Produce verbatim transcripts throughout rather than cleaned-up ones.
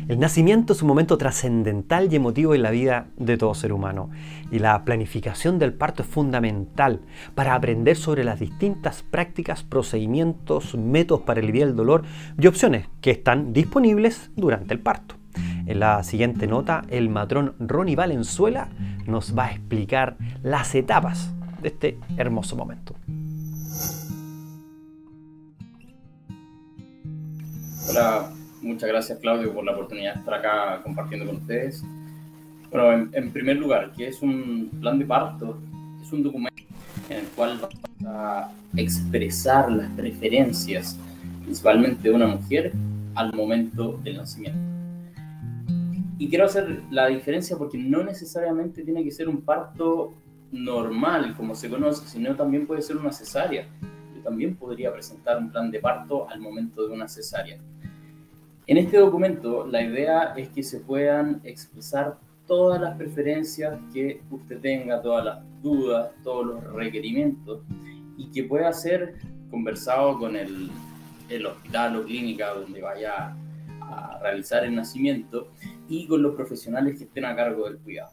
El nacimiento es un momento trascendental y emotivo en la vida de todo ser humano, y la planificación del parto es fundamental para aprender sobre las distintas prácticas, procedimientos, métodos para aliviar el dolor y opciones que están disponibles durante el parto. En la siguiente nota, el matrón Ronnie Valenzuela nos va a explicar las etapas de este hermoso momento. Hola, muchas gracias Claudio por la oportunidad de estar acá compartiendo con ustedes. Bueno, en, en primer lugar, ¿qué es un plan de parto? Es un documento en el cual vamos a expresar las preferencias, principalmente de una mujer, al momento del nacimiento. Y quiero hacer la diferencia porque no necesariamente tiene que ser un parto normal, como se conoce, sino también puede ser una cesárea. Yo también podría presentar un plan de parto al momento de una cesárea. En este documento, la idea es que se puedan expresar todas las preferencias que usted tenga, todas las dudas, todos los requerimientos, y que pueda ser conversado con el, el hospital o clínica donde vaya a realizar el nacimiento y con los profesionales que estén a cargo del cuidado.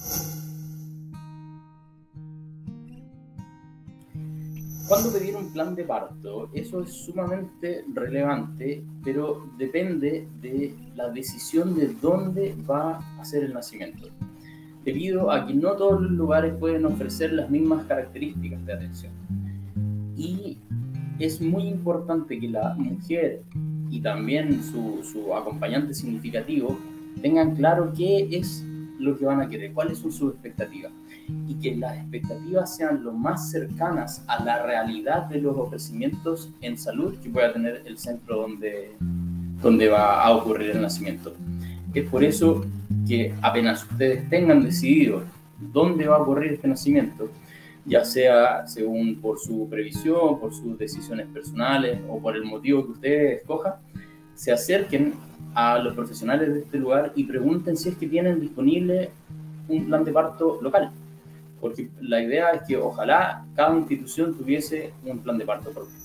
¿Cuándo pedir un plan de parto? Eso es sumamente relevante, pero depende de la decisión de dónde va a ser el nacimiento, debido a que no todos los lugares pueden ofrecer las mismas características de atención. Y es muy importante que la mujer y también su, su acompañante significativo tengan claro qué es lo que van a querer, cuáles son sus expectativas, y que las expectativas sean lo más cercanas a la realidad de los ofrecimientos en salud que pueda tener el centro donde, donde va a ocurrir el nacimiento. Es por eso que apenas ustedes tengan decidido dónde va a ocurrir este nacimiento, ya sea según por su previsión, por sus decisiones personales o por el motivo que ustedes escojan, se acerquen a los profesionales de este lugar y pregunten si es que tienen disponible un plan de parto local. Porque la idea es que ojalá cada institución tuviese un plan de parto propio.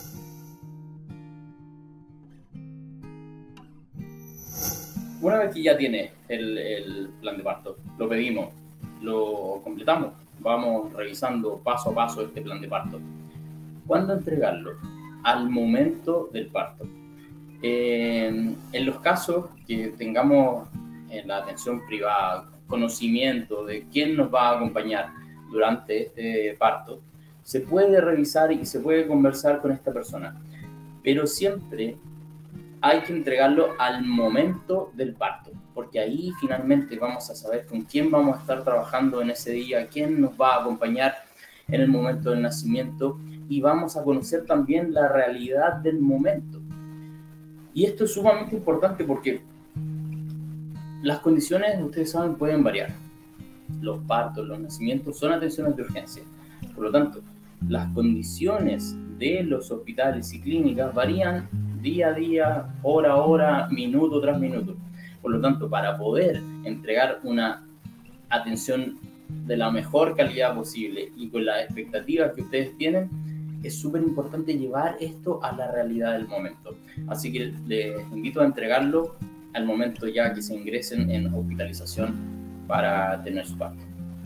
Una vez que ya tiene el, el plan de parto, lo pedimos, lo completamos, vamos revisando paso a paso este plan de parto. ¿Cuándo entregarlo? Al momento del parto. Eh, en los casos que tengamos en la atención privada conocimiento de quién nos va a acompañar durante este parto, se puede revisar y se puede conversar con esta persona, pero siempre hay que entregarlo al momento del parto, porque ahí finalmente vamos a saber con quién vamos a estar trabajando en ese día, quién nos va a acompañar en el momento del nacimiento, y vamos a conocer también la realidad del momento. Y esto es sumamente importante porque las condiciones, ustedes saben, pueden variar. Los partos, los nacimientos son atenciones de urgencia. Por lo tanto, las condiciones de los hospitales y clínicas varían día a día, hora a hora, minuto tras minuto. Por lo tanto, para poder entregar una atención de la mejor calidad posible y con las expectativas que ustedes tienen, es súper importante llevar esto a la realidad del momento. Así que les invito a entregarlo al momento ya que se ingresen en hospitalización para tener su parto.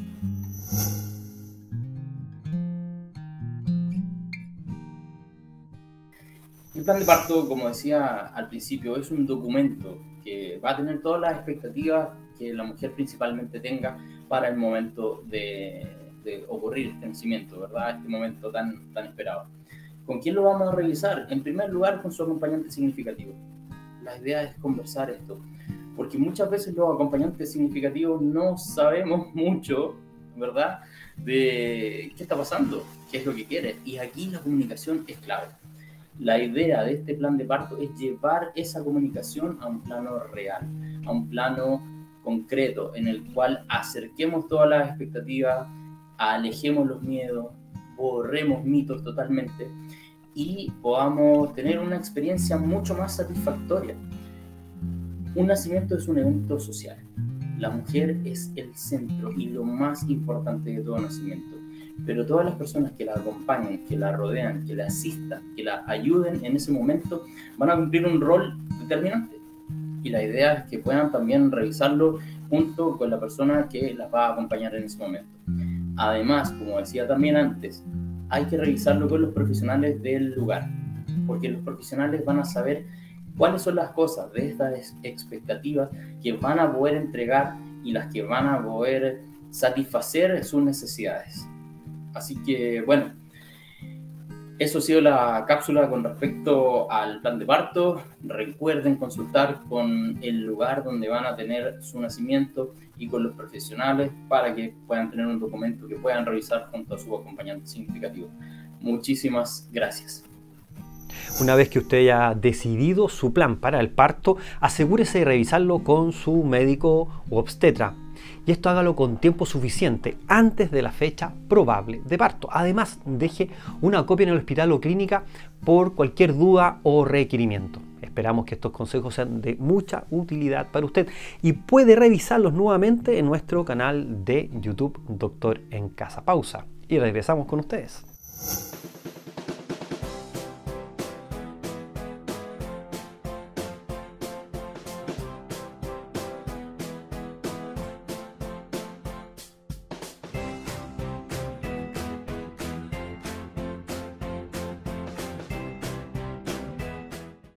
El plan de parto, como decía al principio, es un documento que va a tener todas las expectativas que la mujer principalmente tenga para el momento de, de ocurrir este nacimiento, ¿verdad? Este momento tan, tan esperado. ¿Con quién lo vamos a realizar? En primer lugar, con su acompañante significativo. La idea es conversar esto, porque muchas veces los acompañantes significativos no sabemos mucho, ¿verdad?, de qué está pasando, qué es lo que quiere, y aquí la comunicación es clave. La idea de este plan de parto es llevar esa comunicación a un plano real, a un plano concreto, en el cual acerquemos todas las expectativas, alejemos los miedos, borremos mitos totalmente y podamos tener una experiencia mucho más satisfactoria. Un nacimiento es un evento social. La mujer es el centro y lo más importante de todo nacimiento. Pero todas las personas que la acompañen, que la rodean, que la asistan, que la ayuden en ese momento, van a cumplir un rol determinante. y la idea es que puedan también revisarlo junto con la persona que las va a acompañar en ese momento. Además, como decía también antes, hay que revisarlo con los profesionales del lugar, porque los profesionales van a saber cuáles son las cosas de estas expectativas que van a poder entregar y las que van a poder satisfacer sus necesidades. Así que, bueno, eso ha sido la cápsula con respecto al plan de parto. Recuerden consultar con el lugar donde van a tener su nacimiento y con los profesionales para que puedan tener un documento que puedan revisar junto a su acompañante significativo. Muchísimas gracias. Una vez que usted haya decidido su plan para el parto, asegúrese de revisarlo con su médico u obstetra. Y esto hágalo con tiempo suficiente antes de la fecha probable de parto. Además, deje una copia en el hospital o clínica por cualquier duda o requerimiento. Esperamos que estos consejos sean de mucha utilidad para usted y puede revisarlos nuevamente en nuestro canal de YouTube Doctor en Casa. Pausa y regresamos con ustedes.